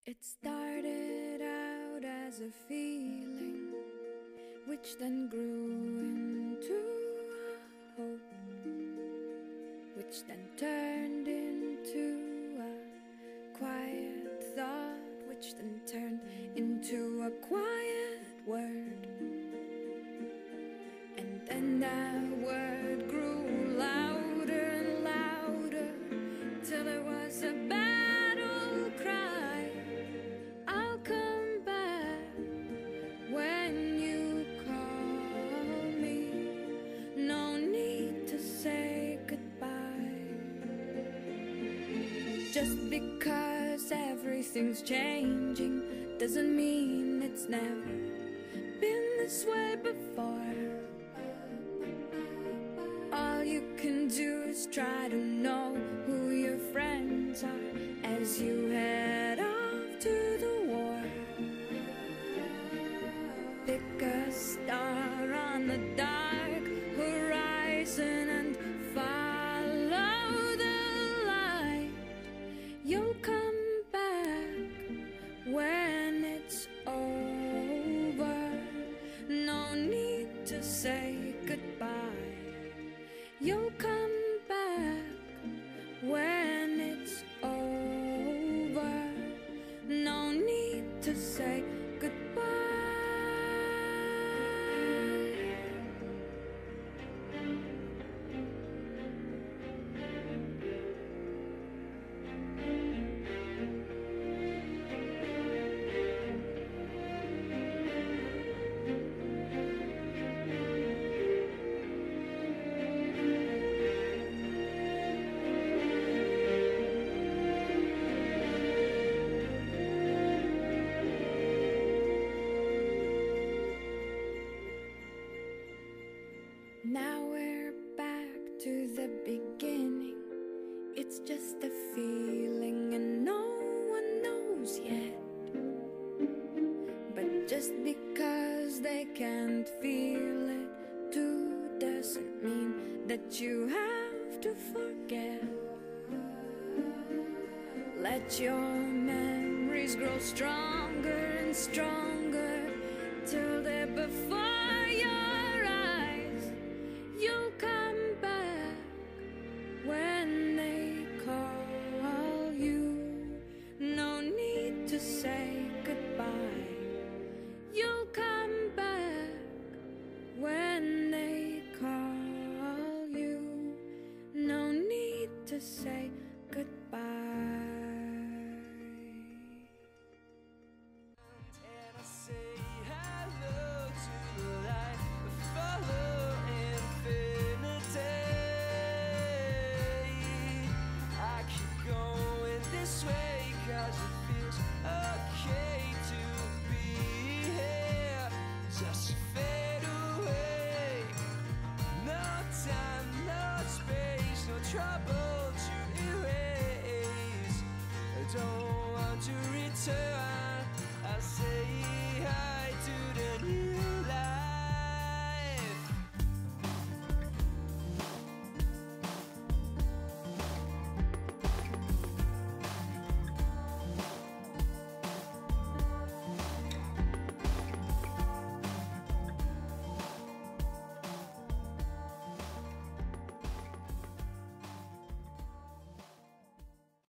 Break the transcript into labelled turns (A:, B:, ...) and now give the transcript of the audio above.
A: It started out as a feeling, which then grew into a hope, which then turned into a quiet thought, which then turned into a quiet word. And then that word grew louder and louder, till it was a battle cry. I'll come back when you call me. No need to say goodbye. Just because everything's changing doesn't mean it's never been this way before. All you can do is try to know who your friends are as you head off to the war. Pick a star on the dark horizon and follow the light. You'll come back when it's over. No need to say goodbye. You'll come back when it's over. No need to say goodbye. Now we're back to the beginning. It's just a feeling and no one knows yet. But just because they can't feel it too doesn't mean that you have to forget. Let your memories grow stronger and stronger till they're before your eyes. You'll come back when they call you. No need to say goodbye. You'll come back when they call you. No need to say goodbye.
B: And I say hello to the light, follow infinity. I keep going this way 'cause it feels okay to be here. Just fade away. No time, no space, no trouble to erase. I don't want to return.